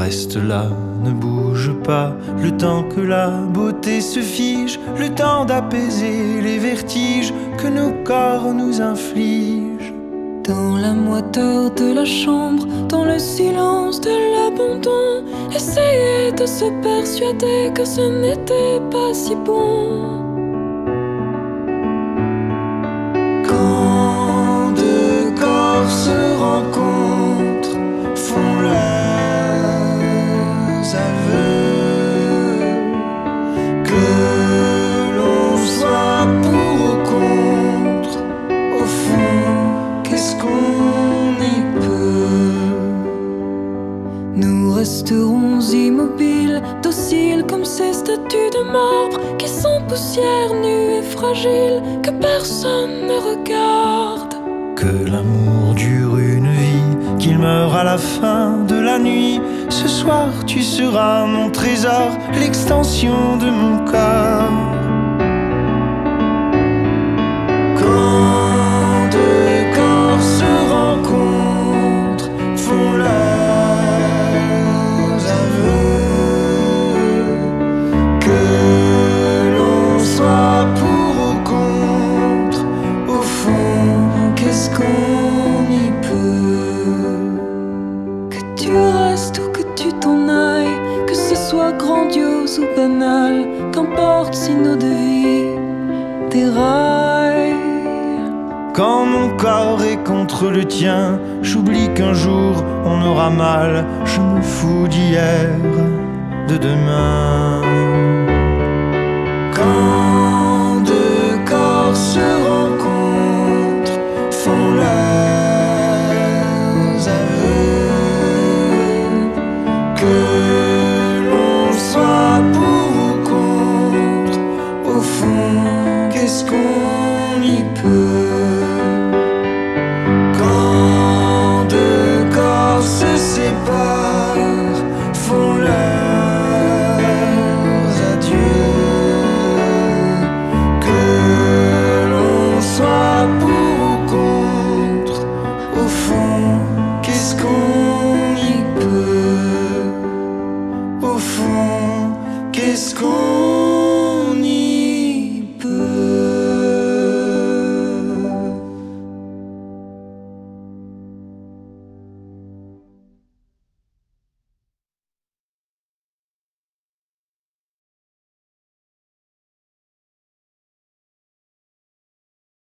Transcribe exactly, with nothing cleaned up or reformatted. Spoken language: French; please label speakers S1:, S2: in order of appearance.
S1: Reste là, ne bouge pas, le temps que la beauté se fige, le temps d'apaiser les vertiges que nos corps nous infligent.
S2: Dans la moiteur de la chambre, dans le silence de l'abandon, essayer de se persuader que ce n'était pas si bon.
S1: Quand deux corps se rencontrent, font leurs aveux, que l'on soit pour ou contre, au fond, qu'est-ce qu'on y peut?
S2: Nous resterons immobiles, dociles comme ces statues de marbre qui sont poussière nue et fragile, que personne ne regarde.
S1: Que l'amour dure une vie, qu'il meure à la fin de la nuit. Ce soir tu seras mon trésor, l'extension de mon corps. Quand deux corps se rencontrent, font leurs aveux, que l'on soit pour ou contre, au fond, qu'est-ce qu'on y peut?
S2: Que tu restes ou que tu t'en ailles, que ce soit grandiose ou banal, qu'importe si nos deux vies déraillent.
S1: Quand mon corps est contre le tien, j'oublie qu'un jour on aura mal. Je me fous d'hier, de demain. Quand deux corps se rencontrent, font leurs aveux, que l'on soit pour ou contre, au fond, qu'est-ce qu'on y peut? Quand deux corps se séparent, font leurs adieux, que l'on soit pour ou contre, au fond, qu'est-ce qu'on y peut? Au fond, qu'est-ce qu'on